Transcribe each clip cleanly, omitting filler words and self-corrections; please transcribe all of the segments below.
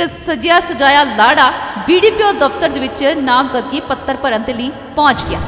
एक सजिया सजाया लाड़ा BDPO दफ्तर विच नामजदगी पत्र भरन दे लई पहुंच गया।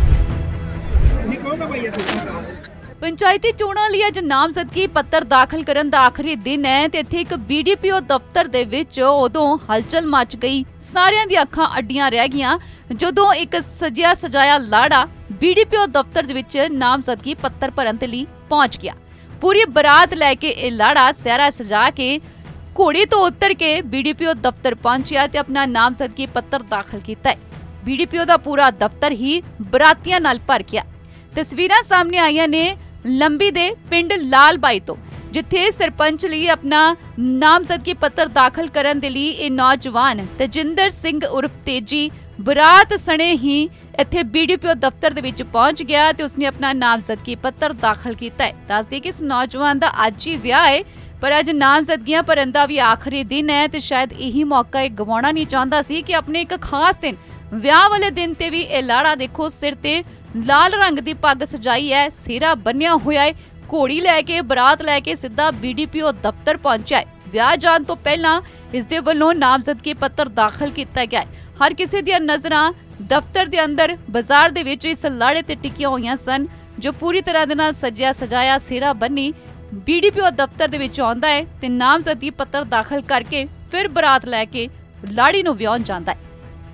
पंचायती चोणां लई अज नामजदगी पत्र दाखल करन दा आखिरी दिन है ते इत्थे एक BDPO दफ्तर दे विच उदों हलचल मच गई। सारियां दी अखां अड्डियां रह गईयां जदों एक सजिया सजाया लाड़ा BDPO दफ्तर विच नामजदगी पत्र भरन दे लई पहुंच गया। पूरी बरात लैके यह लाड़ा सहरा सजा के घोड़े तो उतर के BDPO दफ्तर पहुंचा ते अपना नामजदगी पत्र दाखल किया है। BDPO दा पूरा दफ्तर ही बरातियां नाल भर गया। तस्वीरां सामने आईयां ने लंबी दे पिंड लाल बाई तो, जिथे सरपंच लिए अपना नामजदगी पत्र दाखल करन दे लई ये नौजवान तजिंदर सिंह उर्फ तेजी बरात सने ही इत्थे BDPO दफ्तर दे विच पहुंच गया ते उसने अपना नामजदगी पत्र दाखल किया है। दस दे कि इस नौजवान दा अज ही विआह है, पर अज नामजदगियां भरन दा भी आखिरी दिन है ते शायद यही मौका गवाउणा नहीं चाहता सी कि अपने एक खास दिन विआह वाले दिन ते भी यह लाड़ा देखो सिर ते लाल रंग दी पग सजाई है, सिरा बन्निया होया है, घोड़ी लैके बरात लैके सीधा BDPO दफ्तर पहुंचा है। विआह जाण तो पहला इस दे वल्लों नामजदगी पत्र दाखल किया गया है। हर किसी दी नज़रां दफ्तर दे अंदर बाजार दे विच इस लाड़े ते टिकियां होईयां सन, जो पूरी तरह दे नाल सजिया सजाया सिरा बन्नी BDPO दफ्तर दे विच आउंदा है ते नामजदगी पत्र दाखल करके फिर बरात लैके लाड़ी नूं विआहण जांदा है।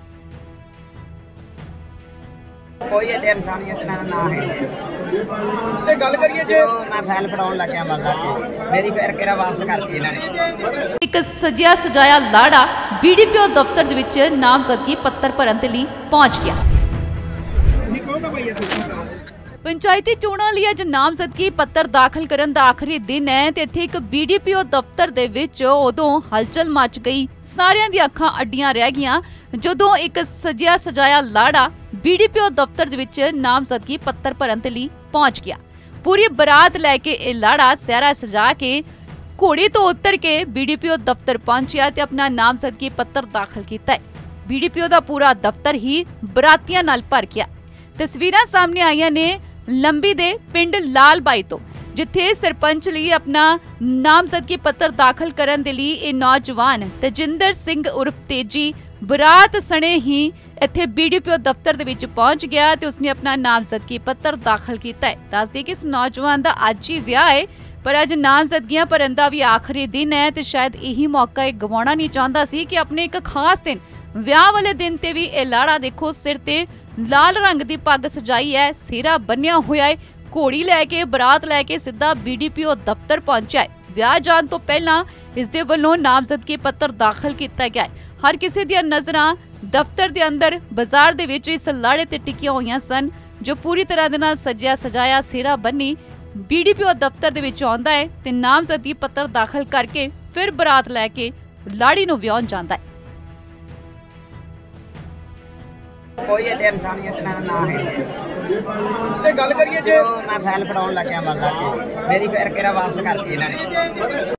कोई ये इंसानियत ना ना है ते गल करिए जे मैं फैल फड़ाउण लग्या मन लग मेरी फिर केरा वापस करती इन्हां ने। एक सजिया सजाया लाड़ा BDPO दफ्तर विच नामजदगी पत्र भरन दे लई पहुंच गया। पंचायती चोणां लई अज नामजदगी पत्र दाखल करन दा आखिरी दिन है ते इत्थे एक BDPO दफ्तर दे विच उदों हलचल मच गई। सारियां दी अखां अड्डियां रह गईयां जदों एक सजिया सजाया लाड़ा BDPO दफ्तर विच नामजदगी पत्र भरन दे लई पहुंच गया। पूरी बरात लैके यह लाड़ा सहरा सजा के घोड़े तो उतर के BDPO दफ्तर पहुंचा ते अपना नामजदगी पत्र दाखल किया है। BDPO दा पूरा दफ्तर ही बरातियां नाल भर गया। तस्वीरां सामने आईयां ने लंबी दे पिंड लाल बाई तो, जिथे सरपंच लिए अपना नामजदगी पत्र दाखल करन दे लई ये नौजवान तजिंदर सिंह उर्फ तेजी बरात सने ही इत्थे BDPO दफ्तर दे विच पहुंच गया ते उसने अपना नामजदगी पत्र दाखल किया है। दस दे कि इस नौजवान दा अज ही विआह है, पर अज नामजदगियां भरन दा भी आखिरी दिन है ते शायद यही मौका गवाउणा नहीं चाहता सी कि अपने एक खास दिन विआह वाले दिन ते भी यह लाड़ा देखो सिर ते लाल रंग दी पग सजाई है, सिरा बन्निया होया है, घोड़ी लैके बरात लैके सीधा BDPO दफ्तर पहुंचा है। विआह जाण तो पहला इस दे वल्लों नामजदगी पत्र दाखल किया गया है। हर किसी दी नज़रां दफ्तर दे अंदर बाजार दे विच इस लाड़े ते टिकियां होईयां सन, जो पूरी तरह दे नाल सजिया सजाया सिरा बन्नी BDPO दफ्तर दे विच आउंदा है ते नामजदगी पत्र दाखल करके फिर बरात लैके लाड़ी नूं विआहण जांदा है। कोई ये इंसानियत ना ना है ते गल करिए जे मैं फैल फड़ाउण लग्या मन लग मेरी फिर केरा वापस करती इन्हां ने।